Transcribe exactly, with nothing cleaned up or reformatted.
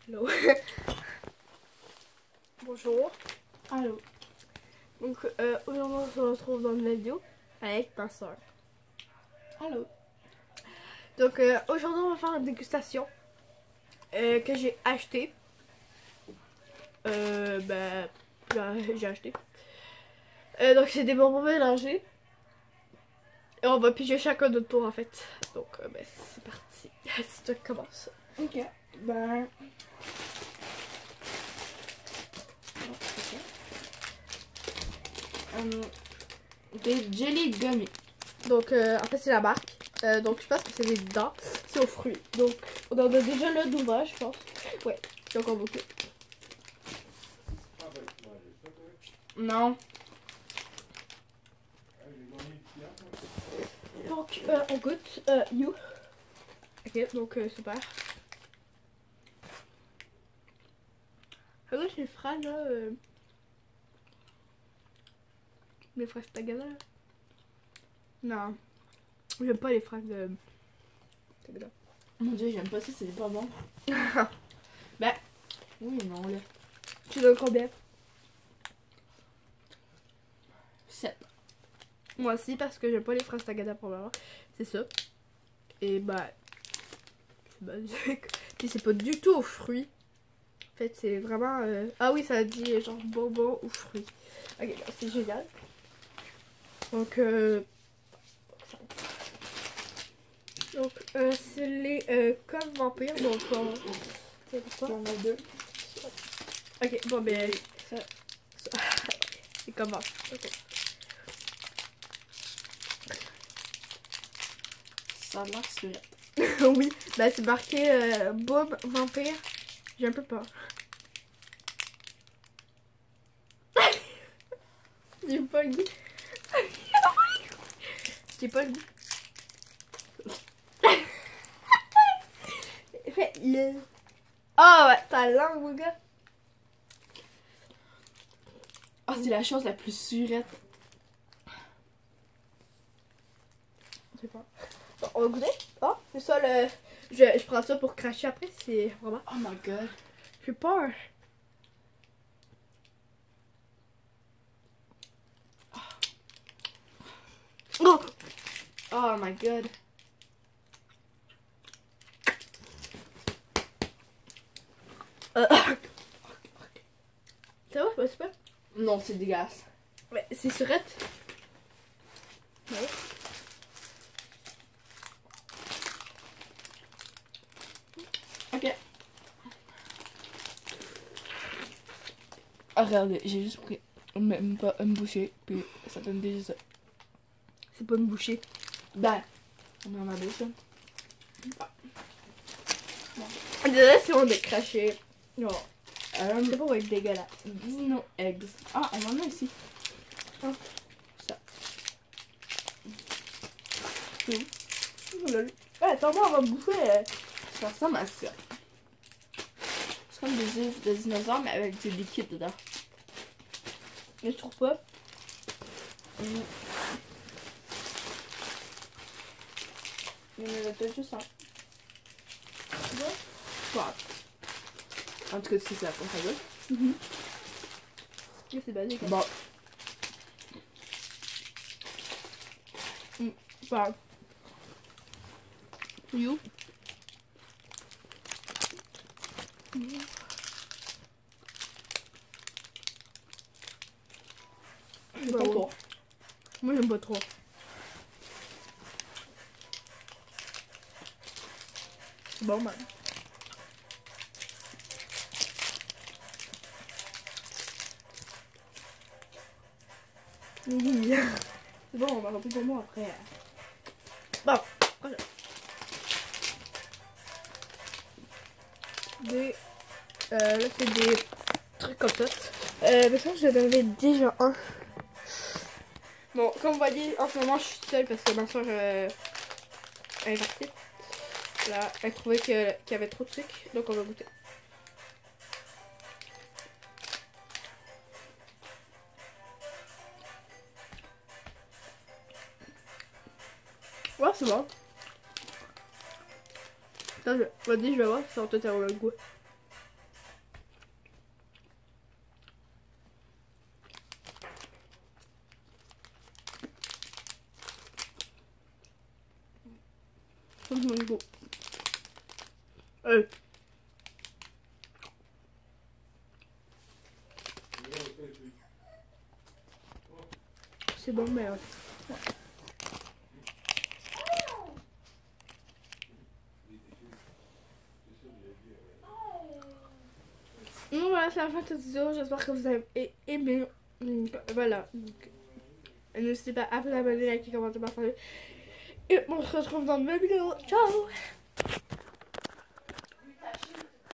Hello. Bonjour. Allô. Donc euh, aujourd'hui on se retrouve dans une vidéo avec ma soeur. Allô. Donc euh, aujourd'hui on va faire une dégustation euh, que j'ai acheté. Euh, ben j'ai acheté. Euh, donc c'est des bonbons mélangés. Et on va piger chacun notre tour en fait. Donc euh, ben c'est parti. C'est toi qui commence. Ok. Ben. Um, des jelly gummy. Donc euh, en fait c'est la marque. Euh, donc je pense que c'est des dents. C'est aux fruits. Donc on en a déjà le d'ouvrage je pense. Ouais, j'ai encore beaucoup. Non. Donc euh, on goûte. Euh, you. Ok, donc euh, super. Regarde les fraises là. Euh... Les fraises Tagada là. Non. J'aime pas les fraises de Tagada. Mon dieu, j'aime pas ça, c'est pas bon. Ben. Oui, non, là. Tu donnes combien? sept. Moi aussi parce que j'aime pas les fraises Tagada pour l'heure. C'est ça. Et bah. C'est basique. Puis c'est pas du tout aux fruits. En fait, c'est vraiment. Euh... Ah oui, ça dit genre bonbon ou fruits. Ok, c'est génial. Donc, euh... donc euh, c'est les euh, comme vampires. Donc, on... Il y en a deux. Ok, bon, ben, ça. ça. C'est comment? Ok. Ça a l'air surette. Oui, bah c'est marqué euh, Boom Vampire. J'ai un peu peur. J'ai pas le goût. J'ai pas le goût. Fais le. Oh ouais, ta langue, mon gars. Ah, c'est la chose la plus surette. Je sais pas. Bon, on va goûter. Oh, c'est ça le. Je, je prends ça pour cracher après. C'est vraiment. Oh my god. J'ai peur. Oh! Oh my god. Euh. Ça va, c'est pas super? Non, c'est dégueulasse. Mais c'est surette. Ouais. Ok. Ah, regardez, j'ai juste pris même pas une bouchée, puis ça donne déjà ça. C'est pas une bouchée. Ben, on met dans ma bouche. Ah. Bon. Désolé si on est craché. Non. Euh, C'est pas va être dégueulasse. Dino Eggs. Ah, on en a ici. Ah. Ça. Oh là là. Ouais, attends, moi on va bouffer. Euh... Ça ressemble à ça. C'est comme des œufs de dinosaures, mais avec du liquide dedans. Mais je trouve pas. Mm. Il y en avait peut-être juste un. Ouais. En tout cas, si c'est la comme ça goûte. Mm-hmm. Oui, c'est basique. Hein. Bon. Mm. Wow. You. Mm. J'aime Bah, pas ouais. trop. Moi j'aime pas trop. C'est bon, man. Oui. C'est bon, on va remplir pour moi après. Bon, voilà. Des. Euh, là, c'est des trucs comme ça. Euh, mais ça, j'en avais déjà un. Bon, comme vous voyez, en ce moment, je suis seule parce que ma soeur euh, est partie. Là, elle trouvait que- qu'il y avait trop de trucs, donc on va goûter. Ouais, c'est bon. Attends, je, vas-y, je vais voir si on te termine le goût. Mango. Euh. C'est bon, mais... Euh... Donc voilà, c'est la fin de cette vidéo. J'espère que vous avez aimé. Donc, voilà. N'hésitez pas à vous abonner, liker, commenter, partager. Et on se retrouve dans une nouvelle vidéo. Ciao!